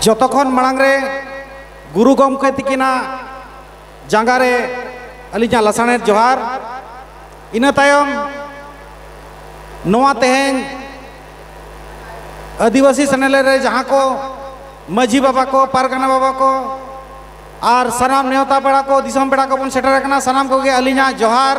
जतखन मांग रे गुरु गमके तिकिना जांगारे अलिजा लसाने जोहार इना तायम नोआ तेहें आदिवासी सेनेल रे जहाँ को माझी बाबा को पारगाना बाबा को और सनाम नेवता पेड़ा को दिसम पेड़ा को बन सेटर रखना सनाम को गे अलिजा जोहार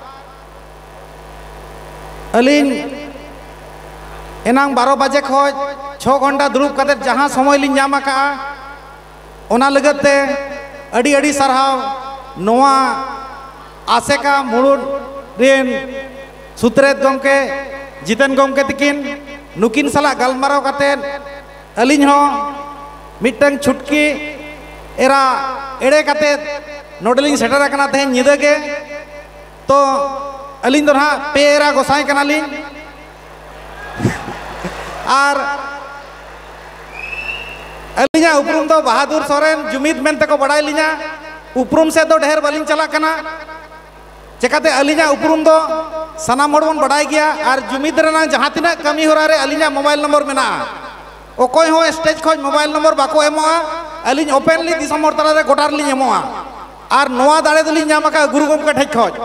अलिन एनांग 12 बजे खोज 6 घंटा दुरुब कते जहाँ समय लिन जामा का ओना लगते अड़ी अड़ी सरहाव नोआ आसेका मुड़ुन रेन सुत्रेत गमके जितन गमके तकिन नुकिन सला गलमाराव कते अलिन हो मिटंग छुटकी एरा एड़े कते नोडलिन सेटर रखना थे निदे के तो अलिन दो हाँ पेरा गोसाई कनालिन और अलिजा उपरुम तो बहादुर सोरेन जुमिद मेनते को बड़ाई लिजा उपरुम से तो ढेर बलिन चला कना चेकाते अलिजा उपरुम तो सना मोड़बन बड़ाई गया और जुमिद रना जहाँ तिना कमी हो रहा रे अलिजा मोबाइल नंबर मेना ओ कोई हो स्टेज खोज मोबाइल नंबर बाको एमोआ अलिज ओपनली दिसम तला रे गोटार लिन एमोआ और नोआ दाड़े दलिन जामका गुरु गमके ठेक खोज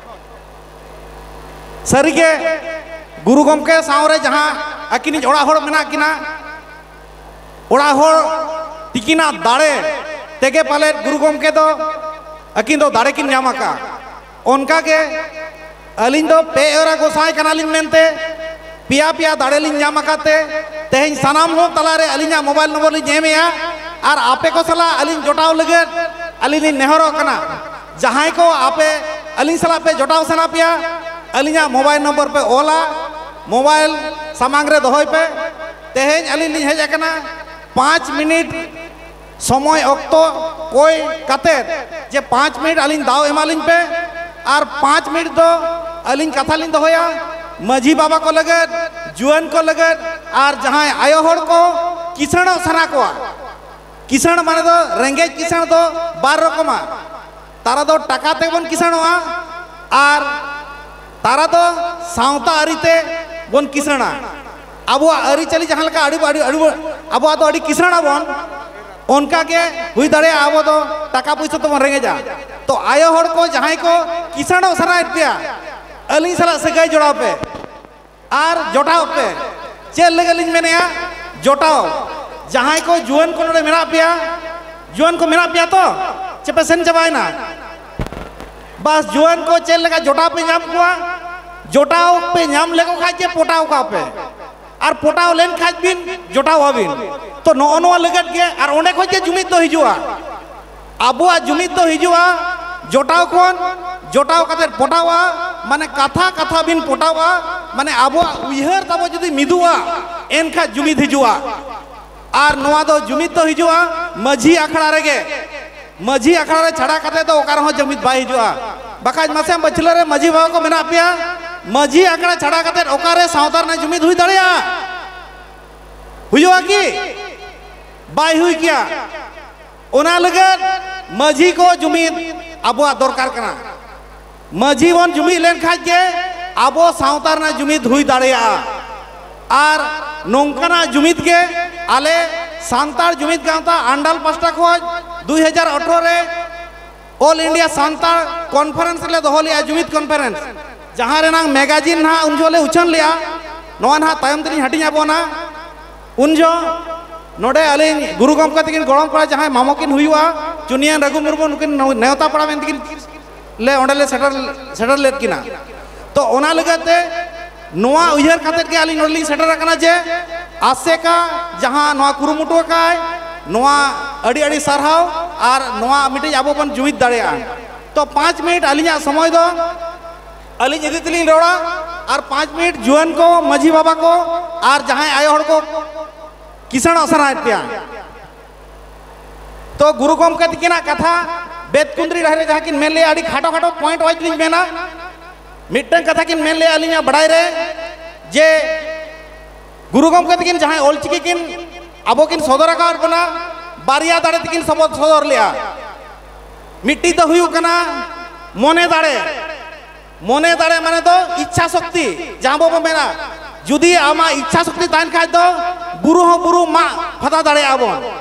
सरीगे गुरु गमके सावरे जहाँ अकिन ओड़ा होड़ मेना किना ओड़ा होड़ तिकिना दाड़े तेगे पाले गुरु गमके दो अकिन दो दाड़े किन जामका उनका के अलिन दो पेरा गोसाई कनालिन मेनते पिया पिया दाड़े लिन जामकाते तेहें सनाम हो तलारे अलिना मोबाइल नंबर लिन जेमेया और आपे को सला अलिन जोटाव लगे अलिन नेहरो कना जहाँ को आपे अलिन सला पे जोटाव सना पिया अलिना मोबाइल नंबर पे ओला मोबाइल सामांग रे दोहय पे तेहें अलिन लिन हेज कना 5 मिनट समय अक्तो कोई कते जे 5 मिनट अलिन दाव एमालिन पे और 5 मिनट दो अलिन कथा लिन दोहया माझी बाबा को लगे जुआन को लगे और जहाँ आयो होड़ को किसण सना को किसण माने दो रेंगेज किसण दो 12 रकमा तारा दो टाका ते बन किसणवा और तारा दो सावता अरिते बन किसणा अब अरी चली जहाँ लगा अड़ी अड़ी अड़ी अब तो अड़ी किसणा बन उनका के हुई दड़े अब तो टाका पैसा तो बन रेंगेजा तो आयो होड़ को जहाँ को किसण सना इत्या अली सला सगाई जोड़ाव पे और जोटाव पे चेल लगे लिंग मैंने जोटाव जहाँ को जुआन को नोड़े मेरा पिया जुआन को मेरा पिया तो चेपे सेन चबाए ना बस जुआन को चेल लगा जोटाव पे नाम कुआ जोटाव पे नाम लेको खाए के पोटाव का पे और पोटाव लेन खाए बिन जोटाव हबिन तो नोआ लगत के और ओंडे खोज के जुमित तो हिजुआ अबुआ जुमित तो हिजुआ जोटाव कौन जोटाव कते पोटावा माने कथा कथा बिन पोटावा माने आबो उयहर तबो जदि मिदुआ एनखा जुमिद हिजुआ और नोआ दो जुमिद तो हिजुआ माझी अखड़ा रेगे माझी अखड़ा रे छड़ा कते तो ओकार हो जुमिद बाय हिजुआ बकाज मासे बचले रे माझी बाबा को मेना पिया माझी अखड़ा छड़ा कते ओकारे सावतार ने जुमिद हुई दड़िया हुजुआ की बाय हुई किया ओना लगे माझी को जुमिद आबो दरकार कना माझी वन जुमिद लेन खाज के आबो सावतार ना जुमिद हुई दाड़िया और नोंकना जुमिद के आले सांतार जुमिद गांवता आंडाल पास्टा खोज 2018 रे ऑल इंडिया सांतार कॉन्फ्रेंस ले दोहो लिया जुमिद कॉन्फ्रेंस जहाँ रे नांग मैगजीन ना उनजोले उछन लिया नोआ ना तायम तनी हटिंग आबोना उनजो नोडे अली गुरु गमके तकिन गरम पड़ा जहाँ मामोकिन हुआ चुनिया रघु मुर्मू नुकिन नेवता पड़ा में तकिन ले ओंडले सेटर लेट किना तो ओना लगते नोआ उयहर खातिर के अली नोडली सेटर रखना जे आसेका जहाँ नोआ कुरुमुटो काय नोआ अड़ी अड़ी सरहाव और नोआ मिटे आबो बन जुमिद दाड़िया तो 5 मिनट अलिया समय दो अली इदी तलिन रोड़ा और 5 मिनट जुआन को माझी बाबा को और जहाँ आयो होड़ को किसण असना इत्या तो गुरु गमके तिकिना कथा बेद कुंद्री रहे जहाँ किन मेन ले आड़ी खाटो खाटो पॉइंट वाइज लिंग मेना मिट्टन कथा किन मेन ले अलिया बड़ाई रे जे गुरु गमके तिकिन जहाँ ओलचिकी किन अबो किन सदर का बना बारिया दाड़े तिकिन सबो सदर लिया मिट्टी तो हुई कना मोने दाड़े माने तो इच्छा शक्ति जहाँ बो मेना जुदी आमा इच्छा शक्ति तान खाज दो बुरु हो बुरु मा फता दाड़े आबो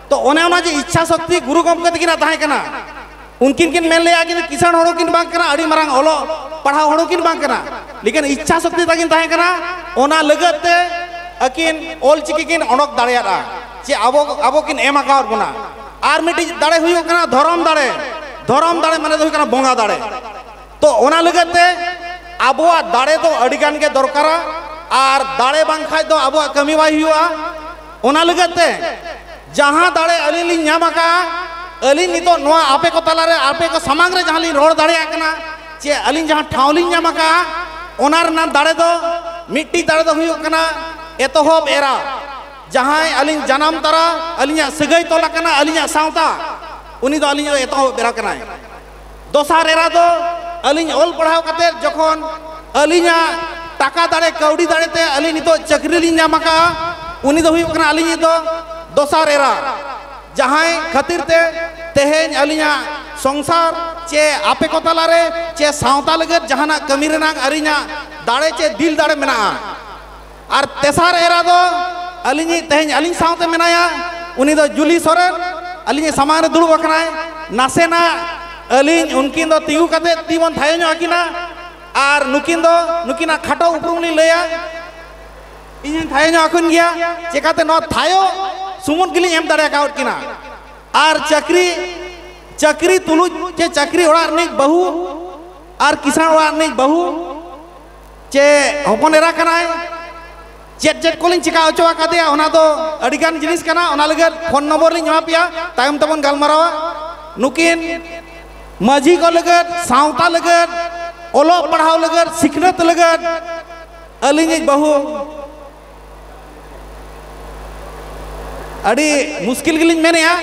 तो ओने जे इच्छा शक्ति गुरु गमके तकिना ताहे कना उनकिन किन मेन लेया कि किसान हड़ो किन बांग कना अड़ी मारंग ओलो पढ़ाव हड़ो किन बांग कना लेकिन इच्छा शक्ति ताकिन ताहे कना ओना लगते अकिन ओल चिकी किन ओनक दाड़ेया जे आबो किन एम आकावर बना आर मिटी दाड़े हुई कना धरम दाड़े माने दो कना बोंगा दाड़े तो ओना लगते आबोआ दाड़े तो अड़िगान के दरकारा और दाड़े बांग खाय तो आबोआ कमी बाय हुआ ओना लगते जहां दाड़े अली नामका अली नितो नोआ आपे को तलारे आपे को समांग रे जहां ली रोड दाड़े कना चे अली जहां ठावली नामका ओनार ना दाड़े दो मिट्टी दाड़े दो हुई कना एतोहब एरा जहां अली जन्म तरा अली सगई तोला कना अली सावता उनी दो अली एतोहब एरा कना दोसार एरा दो अली ओल पढ़ाव कते जखन अली टाका दाड़े कौड़ी दाड़े ते अली नितो चक्री ली नामका उनी दो हुई कना अली दो दोसार एरा जहां खातिर ते तेहेन अलिया संसार चे आपे को तलारे चे सावता लगत जहाना कमी रेनांग अरिना दाड़े चे दिल दाड़े मेना और तेसार एरा दो अलिनी तेहेन अलिन सावते मेनाया उनी दो जुली सोरेन अलिनी सामान दुड़ुब अकनाय नासेना अलिन उनकिन दो तिगु कते तीबन थायो ᱧᱚᱜ आकिना और नुकिना खाटो उपरुमली लया इन थायो ᱧᱚᱜ आकुन गया चेकाते नो थायो सुमन गिली एम दाड़े काउट किना और चक्री तुलु चे चक्री ओड़ा नहीं बहु और किसान ओड़ा नहीं बहु चे हपन एरा कनाय चेट को लिंग चिका ओचवा कादेया ओना दो अडिगान जिनिस कना ओना लगत फोन नंबर लिंग एमा पिया तायम तबन गालमारावा नुकिन माझी को लगत सावता लगत ओलो पढ़ाव लगत सिखनत लगत अलिंग बहु अड़ी मुश्किल गिलिंग मेने या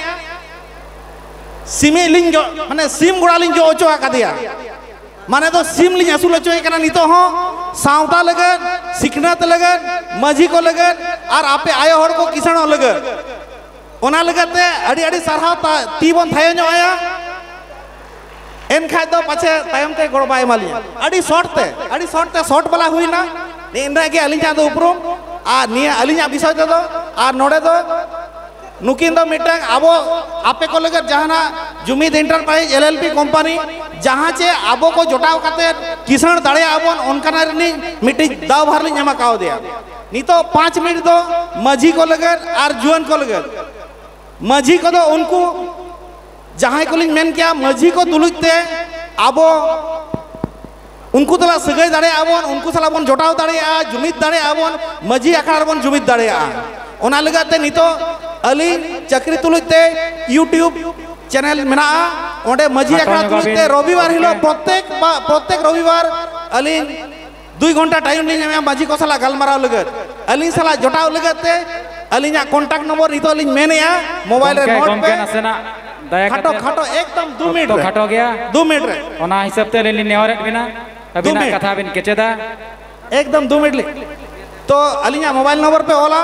सिमे लिंग जो माने सिम गुड़ा लिंग जो ओचो आकादिया माने तो सिम लिंग असुल ओचो कना नितो हो सावता लगन सिखनत लगन माझी को लगन और आपे आयो हड़ को किसान लगन ओना लगते अड़ी अड़ी सरहाव तीबन थायो ᱧᱚᱜ आया एन खाय दो पाछे तायम ते गड़ बाय मालिया अड़ी शॉर्ट ते शॉर्ट वाला हुईना नेंदा के अलिया दो उपरुम आ निया अलिया विषय दो और नोडे दो नुकिन दो मिटांग आबो आपे को लगत जहाना जुमिद एंटरप्राइज एलएलपी कंपनी जहां चे आबो को जोटाव काते किसान दाड़े आबोन उनकाना रे मिटी दाव भर ली ᱧᱟᱢᱟ काव दिया नितो 5 मिनट दो माझी को लगत और जुआन को लगत माझी को दो उनको जहां को लिंग मेन किया माझी को तुलुते आबो उनको तला सगई दाड़े आबोन उनको सला बन जोटाव दाड़े आ जुमिद दाड़े आबोन माझी आकार बन जुमिद दाड़े आ ओना लगते नितो अली चक्री तुलुते यूट्यूब चैनल मेना ओंडे माझी आखड़ा तुलुते रविवार हिलो प्रत्येक रविवार अली 2 घंटा टाइम ली ᱧᱟᱢᱟ माझी को सला गालमाराव लगत अली सला जोटाव लगते अलिया कांटेक्ट नंबर नितो अली मेनेया मोबाइल रे नोट पे खाटो एकदम 2 मिनट रे खाटो गया 2 मिनट रे ओना हिसाब ते अली नेवरेट बिना अबिना कथा बिन केचेदा एकदम 2 मिनट ले तो अलिया मोबाइल नंबर पे ओला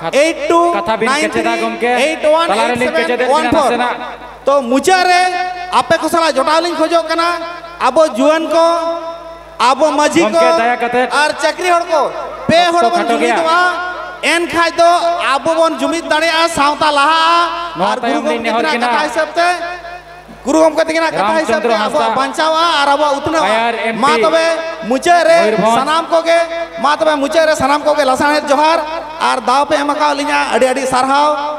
8293818714 तो मुचा रे आपे को सला जोटाव लिंग खोजो कना आबो जुआन को आबो माझी को और चक्री हड़ को पे हड़ को जुमिदवा एन खाय दो आबो बन जुमिद दाड़े आ सावता लहा और गुरु गमके कथा हिसाब ते गुरु गमके तिना कथा हिसाब ते आबो बंचावा और आबो उतना मा तबे मुचे रे सनाम को के लसाने जोहार और दाव पे एमका लिया अड़ी अड़ी सारहाव